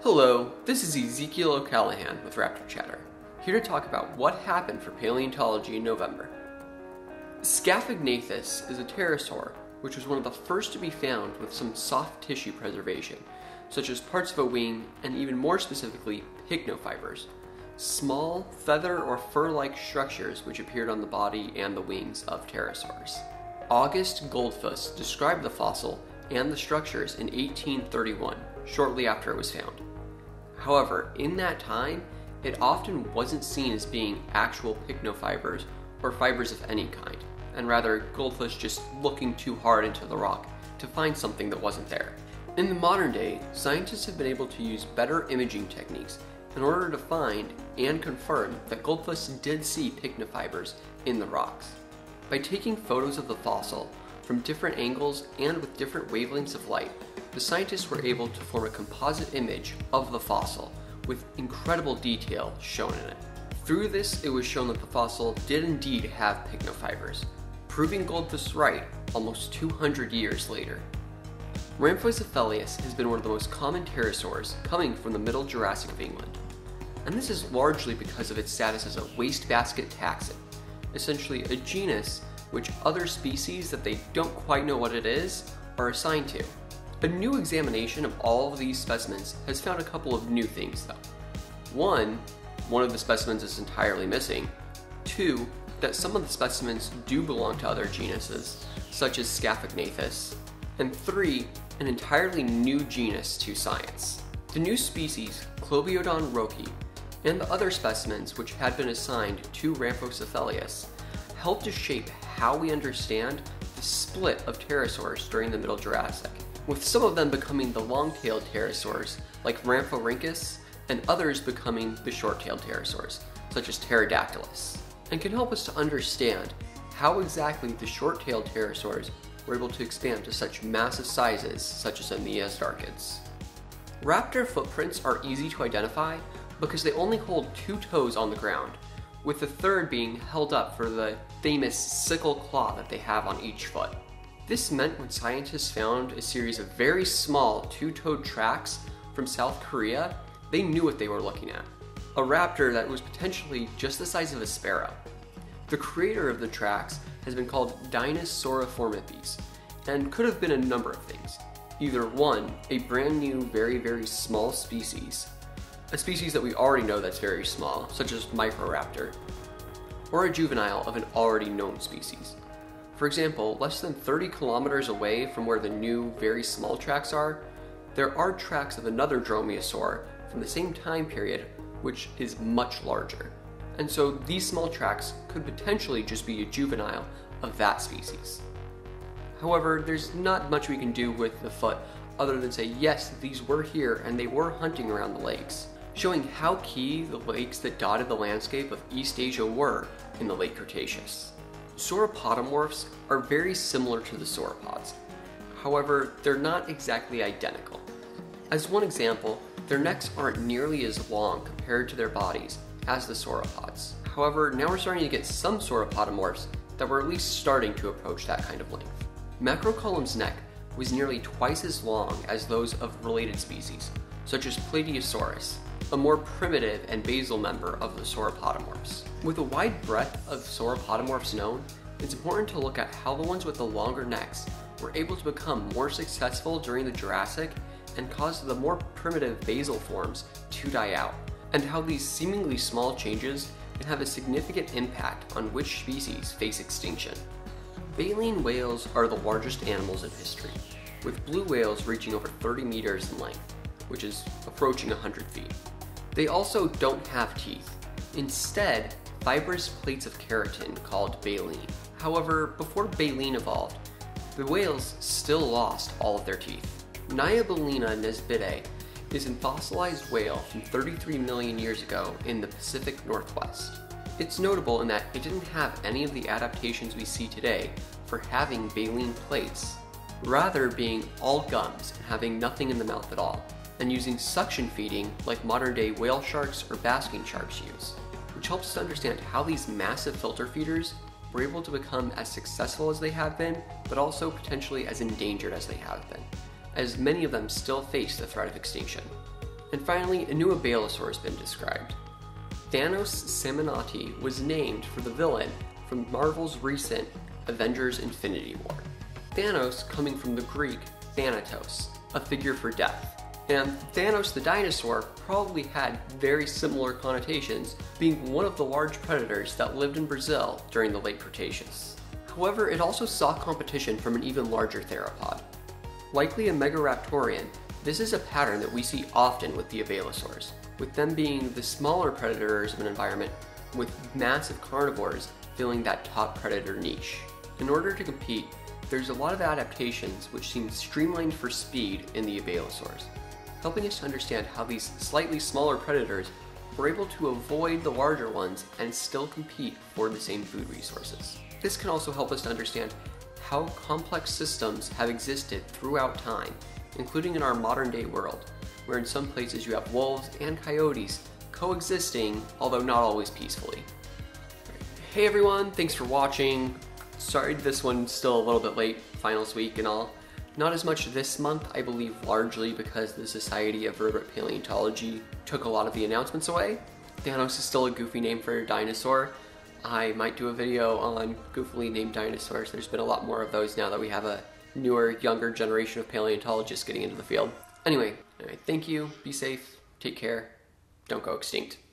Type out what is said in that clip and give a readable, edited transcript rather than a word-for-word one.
Hello, this is Ezekiel O'Callahan with Raptor Chatter, here to talk about what happened for paleontology in November. Scaphognathus is a pterosaur, which was one of the first to be found with some soft tissue preservation, such as parts of a wing and even more specifically pycnofibres, small feather or fur-like structures which appeared on the body and the wings of pterosaurs. August Goldfuß described the fossil and the structures in 1831, shortly after it was found. However, in that time, it often wasn't seen as being actual pycnofibres or fibers of any kind, and rather Goldfuß just looking too hard into the rock to find something that wasn't there. In the modern day, scientists have been able to use better imaging techniques in order to find and confirm that Goldfuß did see pycnofibres in the rocks. By taking photos of the fossil from different angles and with different wavelengths of light, the scientists were able to form a composite image of the fossil with incredible detail shown in it. Through this, it was shown that the fossil did indeed have pycnofibres, proving Goldfuß right almost 200 years later. Rhamphoscephalius has been one of the most common pterosaurs coming from the Middle Jurassic of England, and this is largely because of its status as a wastebasket taxon, essentially a genus which other species that they don't quite know what it is are assigned to. A new examination of all of these specimens has found a couple of new things though. One of the specimens is entirely missing. Two, that some of the specimens do belong to other genuses, such as Scaphognathus. And three, an entirely new genus to science. The new species, Clobiodon rochi, and the other specimens which had been assigned to Rhamphoscephalius helped to shape how we understand the split of pterosaurs during the Middle Jurassic, with some of them becoming the long-tailed pterosaurs like Rhamphorhynchus and others becoming the short-tailed pterosaurs, such as Pterodactylus, and can help us to understand how exactly the short-tailed pterosaurs were able to expand to such massive sizes such as in the Neanderthals. Raptor footprints are easy to identify because they only hold two toes on the ground, with the third being held up for the famous sickle claw that they have on each foot. This meant when scientists found a series of very small two-toed tracks from South Korea, they knew what they were looking at. A raptor that was potentially just the size of a sparrow. The creator of the tracks has been called Dinosaurs and could have been a number of things. Either one, a brand new very small species, a species that we already know that's very small, such as Microraptor, or a juvenile of an already known species. For example, less than 30 kilometers away from where the new, very small tracks are, there are tracks of another dromaeosaur from the same time period, which is much larger. And so these small tracks could potentially just be a juvenile of that species. However, there's not much we can do with the foot other than say, yes, these were here and they were hunting around the lakes, showing how key the lakes that dotted the landscape of East Asia were in the late Cretaceous. Sauropodomorphs are very similar to the sauropods. However, they're not exactly identical. As one example, their necks aren't nearly as long compared to their bodies as the sauropods. However, now we're starting to get some sauropodomorphs that were at least starting to approach that kind of length. Macrocolumn's neck was nearly twice as long as those of related species, such as Plateosaurus, a more primitive and basal member of the sauropodomorphs. With a wide breadth of sauropodomorphs known, it's important to look at how the ones with the longer necks were able to become more successful during the Jurassic and cause the more primitive basal forms to die out, and how these seemingly small changes can have a significant impact on which species face extinction. Baleen whales are the largest animals in history, with blue whales reaching over 30 meters in length, which is approaching 100 feet. They also don't have teeth. Instead, fibrous plates of keratin called baleen. However, before baleen evolved, the whales still lost all of their teeth. Niobolina nesbittae is a fossilized whale from 33 million years ago in the Pacific Northwest. It's notable in that it didn't have any of the adaptations we see today for having baleen plates, rather being all gums and having nothing in the mouth at all, and using suction feeding like modern-day whale sharks or basking sharks use, which helps us understand how these massive filter feeders were able to become as successful as they have been, but also potentially as endangered as they have been, as many of them still face the threat of extinction. And finally, a new Abelisaur has been described. Thanos Simonattoi was named for the villain from Marvel's recent Avengers Infinity War. Thanos coming from the Greek Thanatos, a figure for death. And Thanos the dinosaur probably had very similar connotations, being one of the large predators that lived in Brazil during the late Cretaceous. However, it also saw competition from an even larger theropod. Likely a Megaraptorian, this is a pattern that we see often with the Abelisaurs, with them being the smaller predators of an environment, with massive carnivores filling that top predator niche. In order to compete, there's a lot of adaptations which seem streamlined for speed in the Abelisaurs, helping us to understand how these slightly smaller predators were able to avoid the larger ones and still compete for the same food resources. This can also help us to understand how complex systems have existed throughout time, including in our modern day world, where in some places you have wolves and coyotes coexisting, although not always peacefully. Hey everyone, thanks for watching. Sorry this one's still a little bit late, finals week and all. Not as much this month, I believe largely because the Society of Vertebrate Paleontology took a lot of the announcements away. Thanos is still a goofy name for a dinosaur. I might do a video on goofily named dinosaurs. There's been a lot more of those now that we have a newer, younger generation of paleontologists getting into the field. Anyway, thank you, be safe, take care, don't go extinct.